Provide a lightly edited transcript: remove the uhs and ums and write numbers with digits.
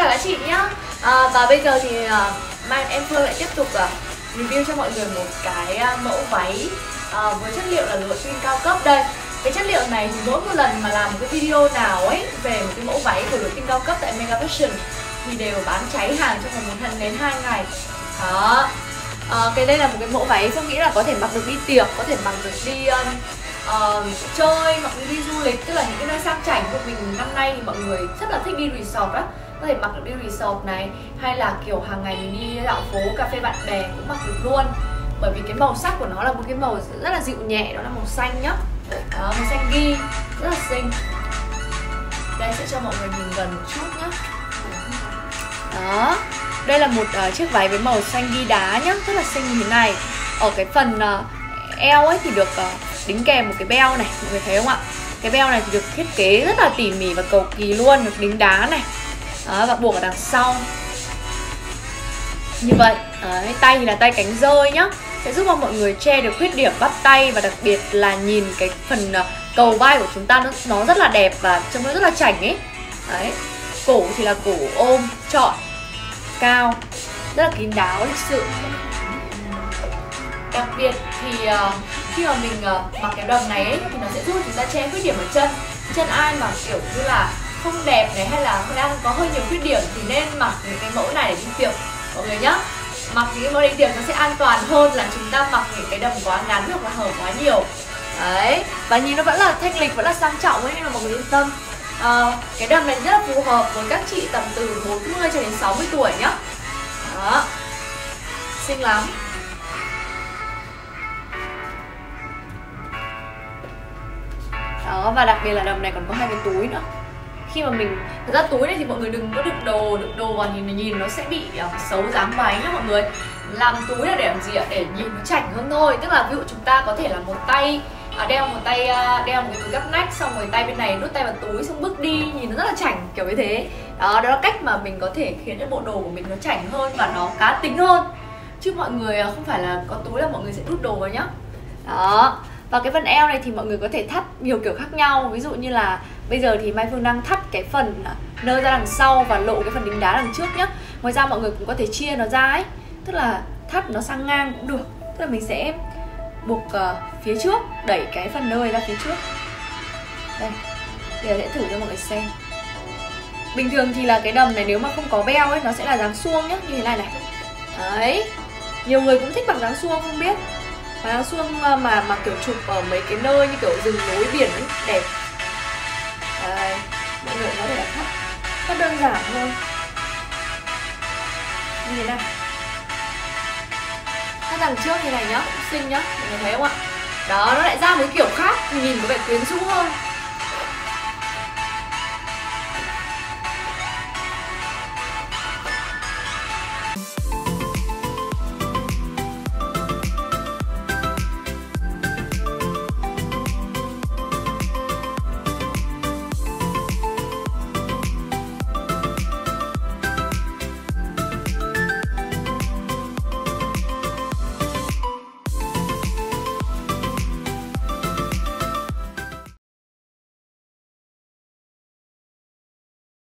chào các chị nhá. Và bây giờ thì em Phương lại tiếp tục review cho mọi người một cái mẫu váy với chất liệu là lụa twin cao cấp đây. Cái chất liệu này thì mỗi một lần mà làm một cái video nào ấy về một cái mẫu váy của lụa twin cao cấp tại Mega Fashion thì đều bán cháy hàng trong vòng 1 đến 2 ngày. Đó. Cái đây là một cái mẫu váy Phương nghĩ là có thể mặc được đi tiệc, có thể mặc được đi chơi, mặc được đi du lịch, tức là những cái nơi sang chảnh của mình năm nay thì mọi người rất là thích đi resort á. Có thể mặc được đi resort này, hay là kiểu hàng ngày mình đi dạo phố, cà phê bạn bè cũng mặc được luôn. Bởi vì cái màu sắc của nó là một cái màu rất là dịu nhẹ, đó là màu xanh nhá. Đó, màu xanh ghi, rất là xinh. Đây sẽ cho mọi người nhìn gần một chút nhá. Đó, đây là một chiếc váy với màu xanh ghi đá nhá, rất là xinh như thế này. Ở cái phần eo ấy thì được đính kèm một cái beo này, mọi người thấy không ạ? Cái beo này thì được thiết kế rất là tỉ mỉ và cầu kỳ luôn, được đính đá này. Đó, và buộc ở đằng sau như vậy. Đấy, tay thì là tay cánh rơi nhá, sẽ giúp cho mọi người che được khuyết điểm bắp tay, và đặc biệt là nhìn cái phần cầu vai của chúng ta nó rất là đẹp và trông nó rất là chảnh ấy. Đấy, cổ thì là cổ ôm trọn cao, rất là kín đáo, lịch sự. Đặc biệt thì khi mà mình mặc cái đầm này ấy, thì nó sẽ giúp chúng ta che khuyết điểm ở chân. Chân ai mà kiểu như là không đẹp này, hay là đang có hơi nhiều khuyết điểm thì nên mặc những cái mẫu này để đi tiệc mọi người nhá. Mặc những cái mẫu đi tiệc nó sẽ an toàn hơn là chúng ta mặc những cái đầm quá ngắn hoặc là hở quá nhiều. Đấy, và nhìn nó vẫn là thanh lịch, vẫn là sang trọng ấy, nên là mọi người yên tâm. Cái đầm này rất là phù hợp với các chị tầm từ 40 cho đến 60 tuổi nhá. Đó, xinh lắm. Đó, và đặc biệt là đầm này còn có 2 cái túi nữa. Khi mà mình, thật ra túi này thì mọi người đừng có đựng đồ vào, nhìn nó sẽ bị xấu dáng váy nhá mọi người. Làm túi là để làm gì ạ? Để nhìn nó chảnh hơn thôi. Tức là ví dụ chúng ta có thể là một tay đeo một cái túi gấp nách, xong rồi tay bên này đút tay vào túi, xong bước đi nhìn nó rất là chảnh kiểu như thế. Đó là cách mà mình có thể khiến cái bộ đồ của mình nó chảnh hơn và nó cá tính hơn. Chứ mọi người không phải là có túi là mọi người sẽ đút đồ vào nhá. Đó. Và cái phần eo này thì mọi người có thể thắt nhiều kiểu khác nhau. Ví dụ như là bây giờ thì Mai Phương đang thắt cái phần nơ ra đằng sau và lộ cái phần đính đá đằng trước nhá. Ngoài ra mọi người cũng có thể chia nó ra ấy, tức là thắt nó sang ngang cũng được. Tức là mình sẽ buộc phía trước, đẩy cái phần nơ này ra phía trước. Đây, bây giờ sẽ thử cho mọi người xem. Bình thường thì là cái đầm này nếu mà không có beo ấy, nó sẽ là dáng suông nhá, như thế này này. Đấy, nhiều người cũng thích mặc dáng suông không biết. Và áo suông mà kiểu chụp ở mấy cái nơi như kiểu rừng núi biển ấy, đẹp. Đây, mọi người có thể là thắt đơn giản thôi, như thế này. Thắt đằng trước như này nhá, cũng xinh nhá, mọi người thấy không ạ? Đó, nó lại ra một kiểu khác, nhìn có vẻ quyến rũ hơn.